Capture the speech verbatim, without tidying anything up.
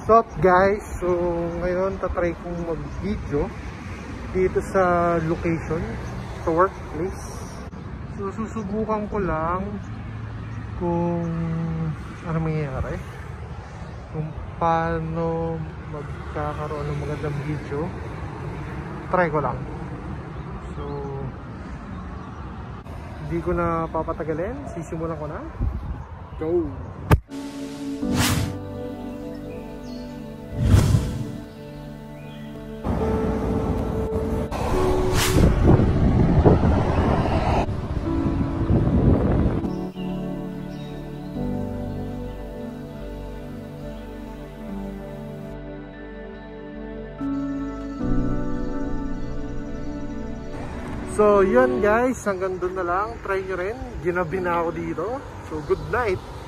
What's up guys? So ngayon tatry kong mag-video dito sa location, sa workplace. So susubukan ko lang kung ano mangyayari, kung paano magkakaroon ng magandang video. Try ko lang. So hindi ko na papatagalin, sisimulan ko na. Go! So yun guys, hanggang doon na lang. Try nyo rin. Ginabi na ako dito. So good night.